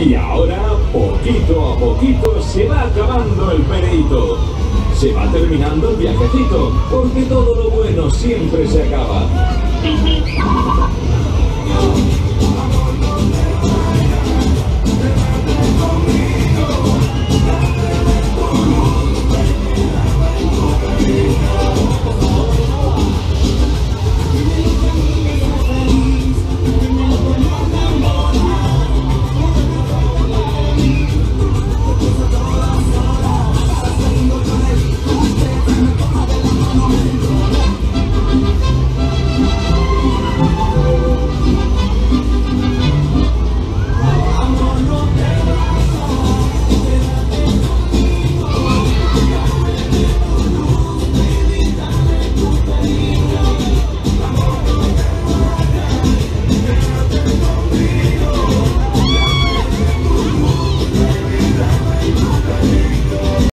Y ahora, poquito a poquito, se va acabando el pereíto. Se va terminando el viajecito, porque todo lo bueno siempre se acaba.